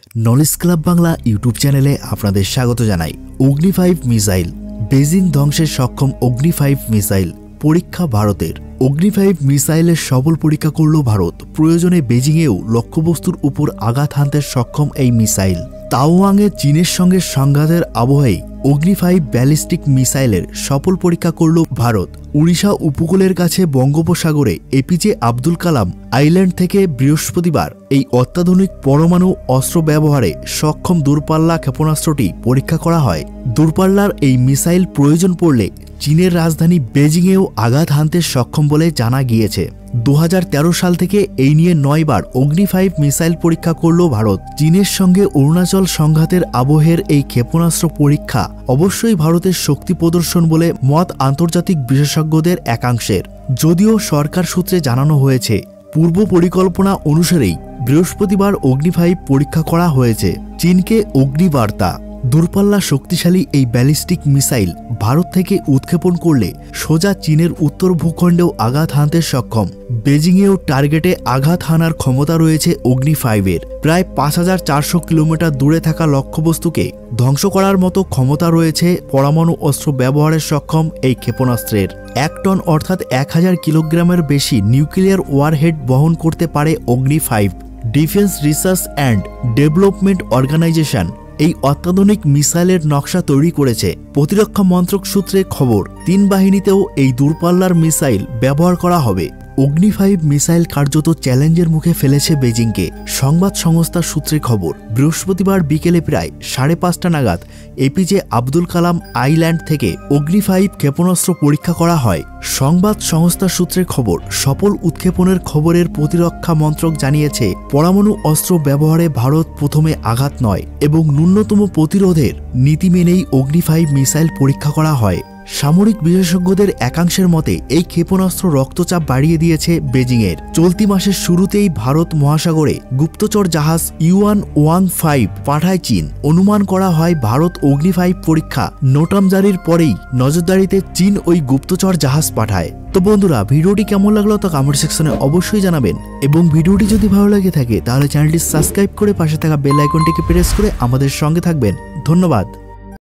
Knowledge club Bangla YouTube চ্যানেলে আপনাদের স্বাগত জানাই। agni-v মিসাইল বেজিং ধ্বংসে সক্ষম agni-v মিসাইল পরীক্ষা ভারতের। agni-v মিসাইলের সফল পরীক্ষা করল ভারত। প্রয়োজনে বেজিংয়েও লক্ষ্যবস্তুর উপর আঘাত হানতে সক্ষম এই মিসাইল। তাওয়াংয়ে চীনের সঙ্গে সংঘাতের আবহেই agni-v ব্যালিস্টিক মিসাইলের সফল পরীক্ষা করল ভারত। উড়িষ্যা উপকূলের কাছে বঙ্গোপসাগরে এপিজে আব্দুল কালাম আইল্যান্ড থেকে বৃহস্পতিবার এই অত্যাধুনিক পরমাণু অস্ত্র ব্যবহারে সক্ষম দূরপাল্লা ক্ষেপণাস্ত্রটি পরীক্ষা করা হয়। দূরপাল্লার এই মিসাইল প্রয়োজন পড়লে চীনের রাজধানী বেজিংয়েও আঘাত হানতে সক্ষম বলে জানা গিয়েছে। 2013 সাল থেকে এই নিয়ে 9 বার agni-v মিসাইল পরীক্ষা করল ভারত। চীনের সঙ্গে অরুণাচল সংঘাতের আবহের এই ক্ষেপণাস্ত্র পরীক্ষা অবশ্যই ভারতের শক্তি প্রদর্শন বলে মত আন্তর্জাতিক বিশেষজ্ঞদের একাংশের। যদিও সরকার সূত্রে জানানো হয়েছে, পূর্ব পরিকল্পনা অনুসারেই বৃহস্পতিবার agni-v পরীক্ষা করা হয়েছে। চীনকে অগ্নিবার্তা। দূরপাল্লা শক্তিশালী এই ব্যালিস্টিক মিসাইল ভারত থেকে উৎক্ষেপণ করলে সোজা চীনের উত্তর ভূখণ্ডেও আঘাত হানতে সক্ষম। বেজিংয়েও টার্গেটে আঘাত হানার ক্ষমতা রয়েছে agni-v-এর। প্রায় 5400 কিলোমিটার দূরে থাকা লক্ষ্যবস্তুকে ধ্বংস করার মতো ক্ষমতা রয়েছে পরমাণু অস্ত্র ব্যবহারের সক্ষম এই ক্ষেপণাস্ত্রের। 1 টন অর্থাৎ 1000 কিলোগ্রামের বেশি নিউক্লিয়ার ওয়ারহেড বহন করতে পারে agni-v। Defence research and development organisation এই অত্যাধুনিক মিসাইলের নকশা তৈরি করেছে। প্রতিরক্ষা মন্ত্রক সূত্রে খবর, 3 বাহিনীতেও এই দূরপাল্লার মিসাইল ব্যবহার করা হবে। agni-v মিসাইল কার্যত চ্যালেঞ্জের মুখে ফেলেছে বেজিংকে। সংবাদ সংস্থা সূত্রে খবর, বৃহস্পতিবার বিকেলে প্রায় 5:30 নাগাদ এপিজে আব্দুল কালাম আইল্যান্ড থেকে agni-v ক্ষেপণাস্ত্র পরীক্ষা করা হয়। সংবাদ সংস্থা সূত্রে খবর, সফল উৎক্ষেপণের খবরের প্রতিরক্ষা মন্ত্রক জানিয়েছে, পরমাণু অস্ত্র ব্যবহারে ভারত প্রথমে আঘাত নয় এবং ন্যূনতম প্রতিরোধের নীতি মেনেই agni-v মিসাইল পরীক্ষা করা হয়। সামরিক বিশেষজ্ঞদের একাংশের মতে এই ক্ষেপণাস্ত্র রক্তচাপ বাড়িয়ে দিয়েছে বেজিংয়ের। চলতি মাসের শুরুতেই ভারত মহাসাগরে গুপ্তচর জাহাজ ইউয়ান-ওয়াং-5 পাঠায় চীন। অনুমান করা হয় ভারত agni-v পরীক্ষা নোটাম জারির পরেই নজরদারিতে চীন ওই গুপ্তচর জাহাজ পাঠায়। তো বন্ধুরা, ভিডিওটি কেমন লাগলো তা কমেন্ট সেকশনে অবশ্যই জানাবেন এবং ভিডিওটি যদি ভালো লাগে থাকে তাহলে চ্যানেলটি সাবস্ক্রাইব করে পাশে থাকা বেল আইকনটিকে প্রেস করে আমাদের সঙ্গে থাকবেন। ধন্যবাদ।